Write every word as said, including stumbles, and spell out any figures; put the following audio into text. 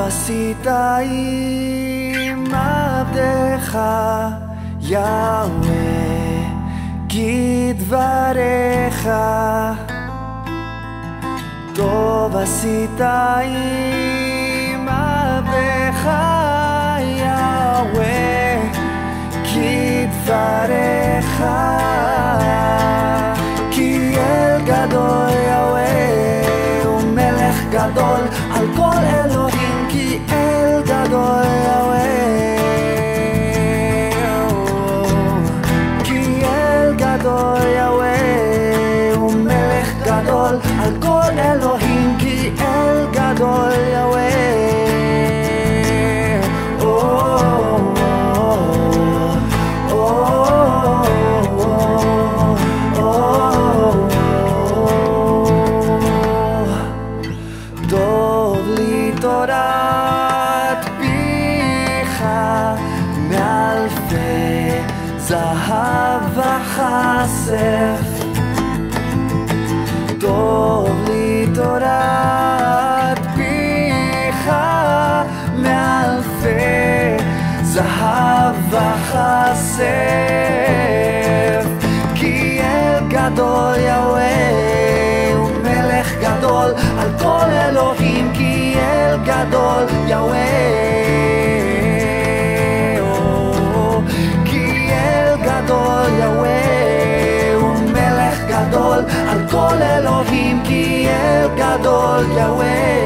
עשית עם עבדך יהוה, כי דבריך טוב עשית עם עבדך יהוה, כי דבריך כי אל גדול יהוה ומלך גדול על כל אלוהים, כי אל גדול יהוה, כי אל גדול יהוה ומלך גדול על כל אלוהים, כי אל גדול יהוה. תורת פיך מאלפי זהב וכסף, טוב לי תורת פיך מאלפי זהב וכסף, כי אל גדול יהוה ומלך גדול על כל אלוהים, כי אל גדול יהוה, כי אל גדול יהוה ומלך גדול על כל אלוהים, כי אל גדול יהוה.